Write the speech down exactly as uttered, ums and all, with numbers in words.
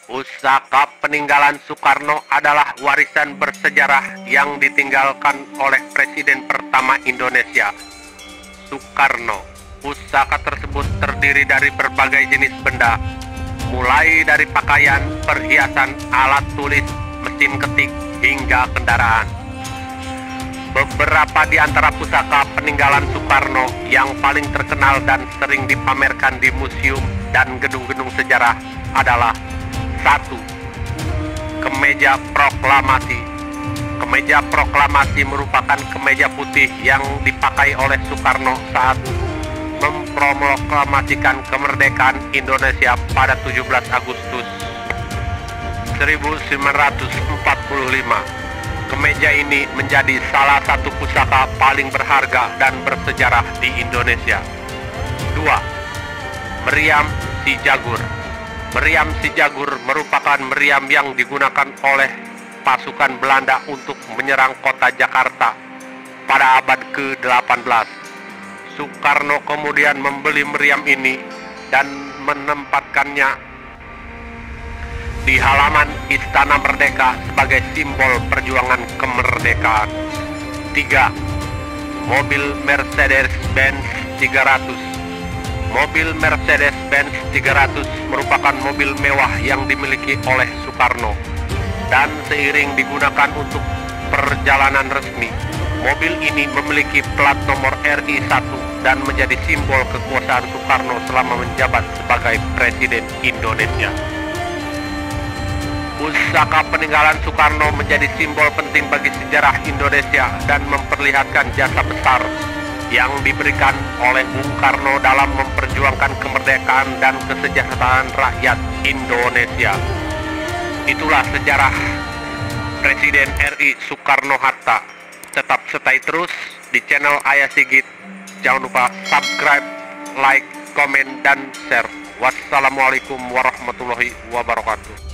Pusaka peninggalan Soekarno adalah warisan bersejarah yang ditinggalkan oleh Presiden pertama Indonesia, Soekarno. Pusaka tersebut terdiri dari berbagai jenis benda, mulai dari pakaian, perhiasan, alat tulis, mesin ketik, hingga kendaraan. Beberapa di antara pusaka peninggalan Soekarno yang paling terkenal dan sering dipamerkan di museum dan gedung-gedung sejarah adalah: satu. Kemeja proklamasi. Kemeja proklamasi merupakan kemeja putih yang dipakai oleh Soekarno saat memproklamasikan kemerdekaan Indonesia pada tujuh belas Agustus seribu sembilan ratus empat puluh lima. Kemeja ini menjadi salah satu pusaka paling berharga dan bersejarah di Indonesia. Dua. Meriam Si Jagur. Meriam Si Jagur merupakan meriam yang digunakan oleh pasukan Belanda untuk menyerang kota Jakarta pada abad ke delapan belas. Soekarno kemudian membeli meriam ini dan menempatkannya di halaman Istana Merdeka sebagai simbol perjuangan kemerdekaan. Tiga. Mobil Mercedes-Benz tiga ratus. Mobil Mercedes-Benz tiga ratus merupakan mobil mewah yang dimiliki oleh Soekarno dan seiring digunakan untuk perjalanan resmi. Mobil ini memiliki plat nomor R I satu dan menjadi simbol kekuasaan Soekarno selama menjabat sebagai Presiden Indonesia. Pusaka peninggalan Soekarno menjadi simbol penting bagi sejarah Indonesia dan memperlihatkan jasa besar yang diberikan oleh Bung Karno dalam memperjuangkan kemerdekaan dan kesejahteraan rakyat Indonesia. Itulah sejarah Presiden R I Soekarno-Hatta. Tetap stay terus di channel Ayah Sigit. Jangan lupa subscribe, like, komen, dan share. Wassalamualaikum warahmatullahi wabarakatuh.